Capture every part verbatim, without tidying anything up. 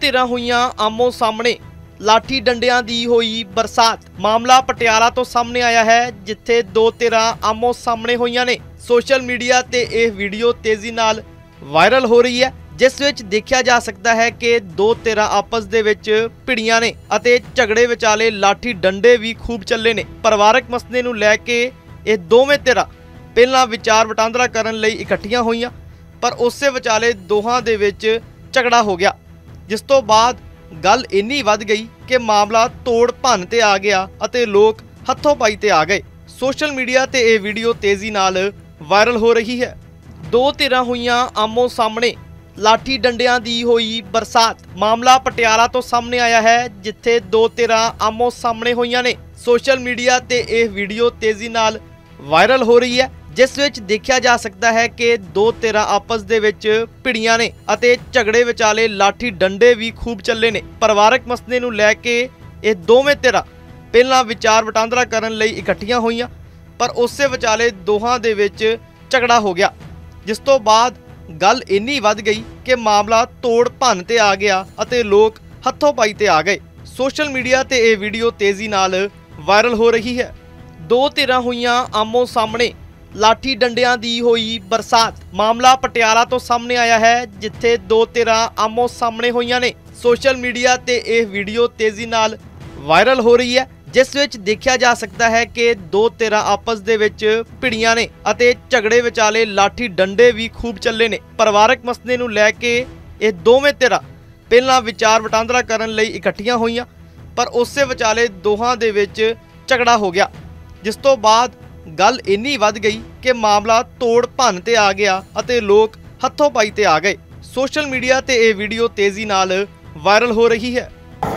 धिरां होईयां आमो सामने, लाठी डंडियां दी होई बरसात। मामला पटियाला तो सामने आया है, जिथे दो धिरां आमो सामने होईयां ने। सोशल मीडिया ते यह वीडियो तेजी नाल वायरल हो रही है, जिस विच देखा जा सकता है कि दो धिरां आपस दे विच भिड़ियां ने अते झगड़े विचाले लाठी डंडे भी खूब चले ने। परिवारक मसले नूं लै के ये दोवें धिरां पहलां विचार वटांदरा करन लई इकट्ठियां होईयां, पर उसे विचाले दोहां दे विच झगड़ा हो गया, जिस तो बाद गल इन्नी वध गई कि मामला तोड़ भन्न ते आ गया अते लोग हत्थों पाई ते आ गए। सोशल मीडिया ते यह वीडियो तेजी नाल वायरल हो रही है। दो धिरां होईयां आमो सामने, लाठी डंडियां दी होई बरसात। मामला पटियाला तो सामने आया है, जिथे दो धिरां आमो सामने होईयां ने। सोशल मीडिया ते यह वीडियो तेजी नाल वायरल हो रही है, जिस विच देखा जा सकता है कि दो धिरां आपस दे विच भिड़ियां ने अते झगड़े विचाले लाठी डंडे भी खूब चले ने। परिवारक मसले नूं लै के ये दोवें धिरां पहलां विचार वटांदरा करन लई इकट्ठियां होईयां, पर उसे विचाले दोहां दे विच झगड़ा हो गया, जिस तो बाद गल इन्नी वध गई कि मामला तोड़ भन्न ते आ गया अते लोग हत्थों पाई ते आ गए। सोशल मीडिया ते यह वीडियो तेजी नाल वायरल हो रही है। दो धिरां होईयां आमो सामने, लाठी डंडियां दी होई बरसात। मामला पटियाला तो सामने आया है, जिथे दो धिरां आमो सामने होईयां ने। सोशल मीडिया ते यह वीडियो तेजी नाल वायरल हो रही है, जिस विच देखा जा सकता है कि दो धिरां आपस दे विच भिड़ियां ने अते झगड़े विचाले लाठी डंडे भी खूब चले ने। परिवारक मसले नूं लै के ये दोवें धिरां पहलां विचार वटांदरा करन लई इकट्ठियां होईयां, पर उसे विचाले दोहां दे विच झगड़ा हो गया, जिस तो बाद गल इन्नी वध गई कि मामला तोड़ भन्न ते आ गया अते लोग हत्थों पाई ते आ गए। सोशल मीडिया ते यह वीडियो तेजी नाल वायरल हो रही है।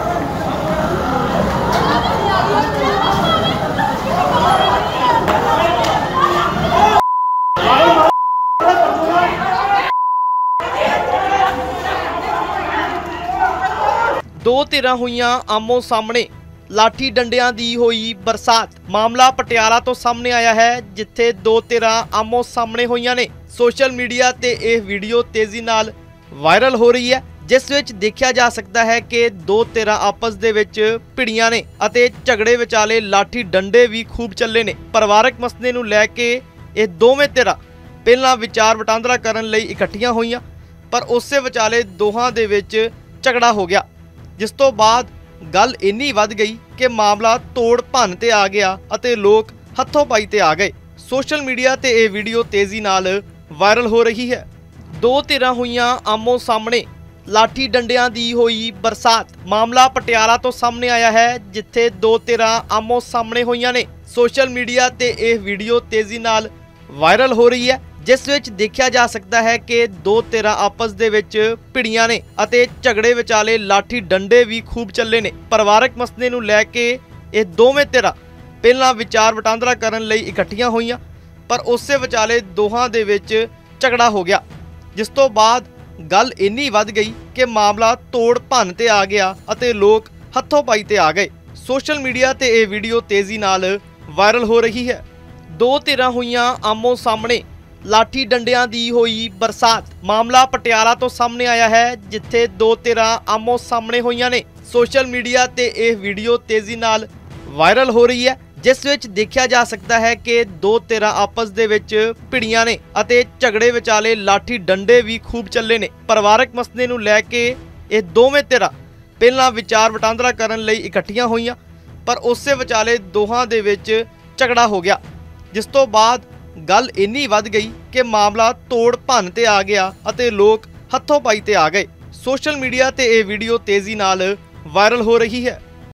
दो धिरां होईयां आमो सामने, लाठी डंडियां दी होई बरसात। मामला पटियाला तो सामने आया है, जिथे दो धिरां आमो सामने होईयां ने। सोशल मीडिया ते यह वीडियो तेजी नाल वायरल हो रही है, जिस विच देखा जा सकता है कि दो धिरां आपस दे विच भिड़ियां ने अते झगड़े विचाले लाठी डंडे भी खूब चले ने। परिवारक मसले नूं लै के ये दोवें धिरां पहलां विचार वटांदरा करन लई इकट्ठियां होईयां, पर उसे विचाले दोहां दे विच झगड़ा हो गया, जिस तो बाद गल इन्नी वध गई कि मामला तोड़ भन्न ते आ गया अते लोग हत्थों पाई ते आ गए। सोशल मीडिया ते यह वीडियो तेजी नाल वायरल हो रही है। दो धिरां होईयां आमो सामने, लाठी डंडियां दी होई बरसात। मामला पटियाला तो सामने आया है, जिथे दो धिरां आमो सामने होईयां ने। सोशल मीडिया ते यह वीडियो तेजी नाल वायरल हो रही है, जिस विच देखा जा सकता है कि दो धिरां आपस दे विच भिड़ियां ने अते झगड़े विचाले लाठी डंडे भी खूब चले ने। परिवारक मसले नूं लै के ये दोवें धिरां पहलां विचार वटांदरा करन लई इकट्ठियां होईयां, पर उसे विचाले दोहां दे विच झगड़ा हो गया, जिस तो बाद गल इन्नी वध गई कि मामला तोड़ भन्न ते आ गया अते लोग हत्थों पाई ते आ गए। सोशल मीडिया ते यह वीडियो तेजी नाल वायरल हो रही है। दो धिरां होईयां आमो सामने, लाठी डंडियां दी होई बरसात। मामला पटियाला तो सामने आया है, जिथे दो धिरां आमो सामने होईयां ने। सोशल मीडिया ते यह वीडियो तेजी नाल वायरल हो रही है, जिस विच देखा जा सकता है कि दो धिरां आपस दे विच भिड़ियां ने अते झगड़े विचाले लाठी डंडे भी खूब चले ने। परिवारक मसले नूं लै के ये दोवें धिरां पहलां विचार वटांदरा करन लई इकट्ठियां होईयां, पर उसे विचाले दोहां दे विच झगड़ा हो गया, जिस तो बाद गल इन्नी वध गई कि मामला तोड़ भन्न ते आ गया अते लोग हत्थों पाई ते आ गए। सोशल मीडिया ते यह वीडियो तेजी नाल वायरल हो रही है।